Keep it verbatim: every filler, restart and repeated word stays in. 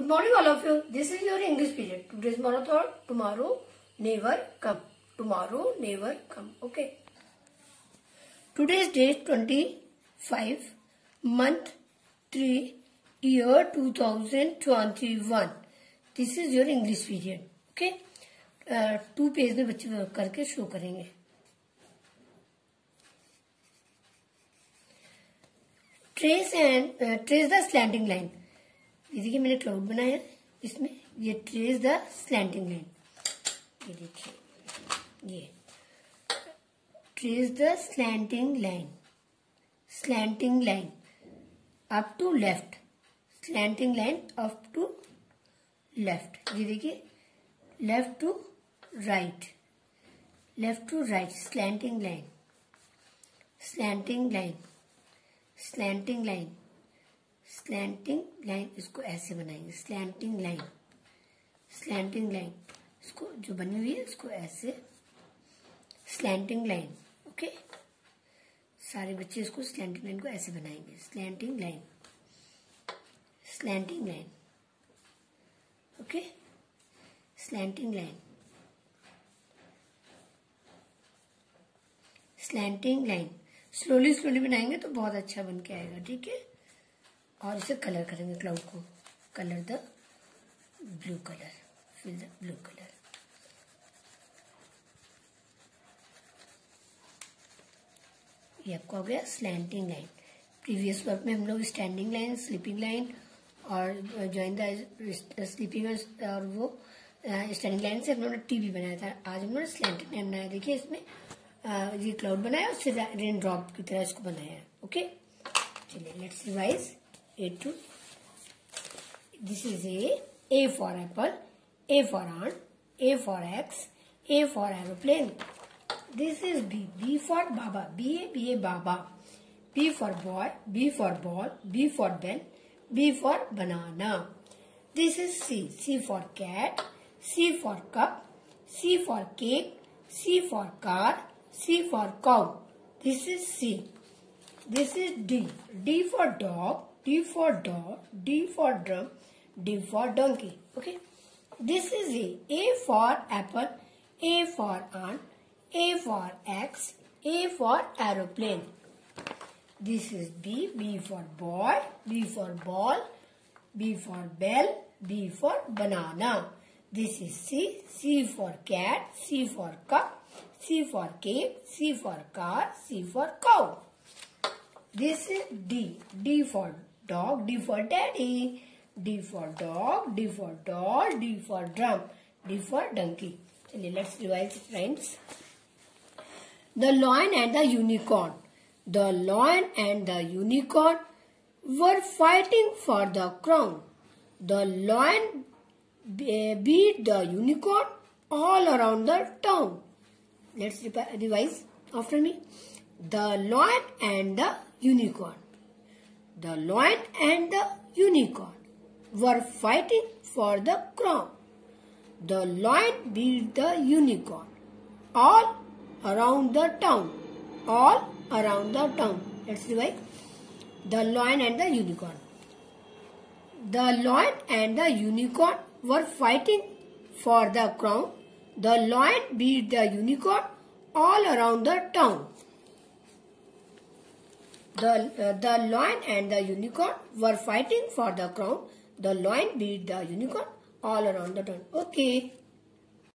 Good morning all of you. This is your English period. Today's marathon, tomorrow never come. Tomorrow never come. Okay. Today's date twenty-five, month three, year two thousand twenty-one. This is your English period. Okay. Uh, two page में बच्चे करके show करेंगे. Trace and uh, trace the slanting line. ये देखिए मैंने cloud बनाया इसमें. ये ट्रेस द स्लैंटिंग लाइन. ये देखिए ये trace the slanting line. Slanting line up to left. Slanting line up to left. ये देखिए left to right. Left to right. Slanting line. Slanting line. Slanting line. Slanting line इसको ऐसे बनाएंगे. Slanting line. Slanting line इसको जो बनी हुई है इसको ऐसे. Slanting line. ओके. सारे बच्चे इसको स्लैंटिंग लाइन को ऐसे बनाएंगे. Slanting line. Slanting line. Okay. Slanting line. Slanting line. Slowly slowly बनाएंगे तो बहुत अच्छा बन के आएगा. ठीक है. और इसे कलर करेंगे क्लाउड को. Colour the blue colour. Fill the blue colour. ये आपका हो गया स्लैंटिंग लाइन. प्रीवियस वर्क में हम लोग स्टैंडिंग लाइन, स्लीपिंग लाइन और ज्वाइन द स्लीपिंग और वो स्टैंडिंग लाइन से हम लोगों ने टीवी बनाया था. आज हम लोगों ने स्लैंटिंग लाइन बनाया. देखिए इसमें uh, ये क्लाउड बनाया, उससे रेन ड्रॉप की तरह इसको बनाया. ओके. चलिए let's revise. A two. This is A. A for apple. A for ant. A for X. A for aeroplane. This is B. B for Baba. B A B A Baba. B for boy. B for ball. B for Ben. B for banana. This is C. C for cat. C for cup. C for cake. C for car. C for cow. This is C. This is D. D for dog. D for dog. D for drum. D for donkey. Okay. This is A. A for apple. A for ant. A for X. A for aeroplane. This is B. B for boy. B for ball. B for bell. B for banana. This is C. C for cat. C for cup. C for cake. C for car. C for cow. This is D. D for dog. D for daddy. D for dog. D for doll. D for drum. D for donkey. चलिए let's revise it rhymes. The lion and the unicorn. The lion and the unicorn were fighting for the crown. The lion beat the unicorn all around the town. Let's revise after me. The lion and the unicorn. The lion and the unicorn were fighting for the crown. The lion beat the unicorn all around the town. All around the town. Let's revise. The lion and the unicorn. The lion and the unicorn were fighting for the crown. The lion beat the unicorn all around the town. The, uh, the lion and the unicorn were fighting for the crown. The lion beat the unicorn all around the town. Okay.